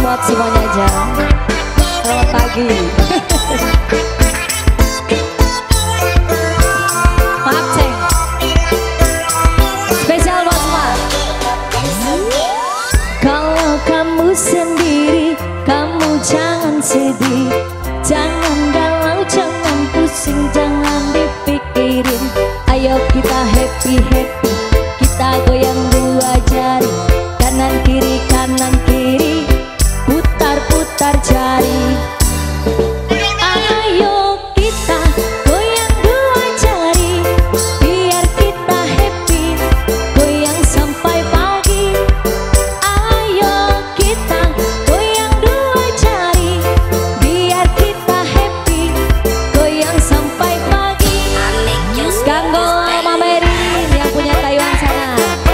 buat semuanya aja. Selamat pagi. Maaf ceng. Spesial buat semua. Kalau kamu sendiri, kamu jangan sedih, jangan galau, jangan pusing, jangan dipikirin. Ayo kita happy happy, kita goyang dua jari, kanan kiri, putar putar jari. Ayo kita goyang dua jari, biar kita happy, goyang sampai pagi. Ayo kita goyang dua jari, biar kita happy, goyang sampai pagi. Ganggo Mama Erin yang punya Taiwan sana.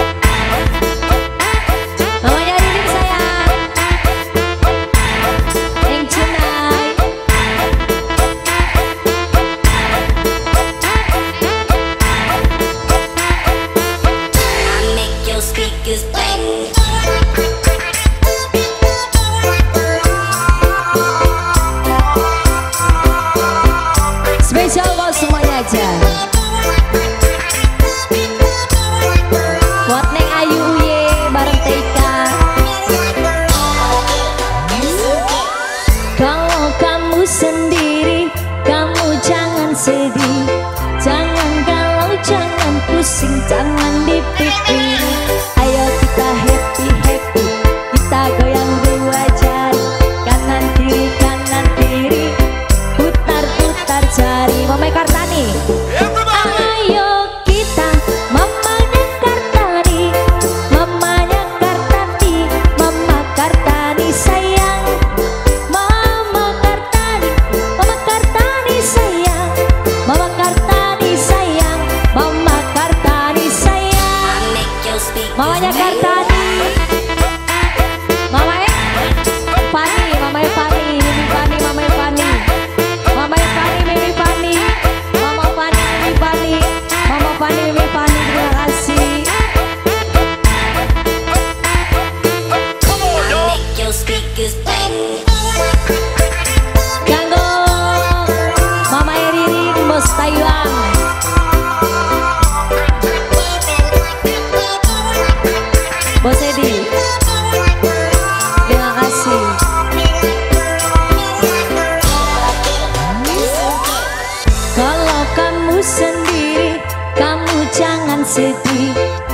Mamanya Ririn sayang. Yang Cunai. Spesial buat semuanya aja. Buat Neng Ayu Uye bareng Teika. Kalau kamu sendiri, kamu jangan sedih, jangan galau, jangan pusing, jangan dipikirin. Ayo kita happy happy, kita goyang dua jari, kanan kiri, putar putar jari. Mama Kartani. Ayo kita mamanya Kartani, mamanya Kartani, Mama Kartani sayang, Mama Kartani sayang, Mama Kartani sayang, Mama Kartani sayang. Mamanya Kartani, Mama Fani, Mama Fani, Mimi Fani, Mama Fani, Mama Fani, Mimi Fani, Mama Fani, Mimi Fani, Mama Fani, Mimi Fani, terima kasih. Ganggo Mama Ririn bos Taiwan. Bos Edi, terima kasih. Kalau kamu sendiri, kamu jangan sedih,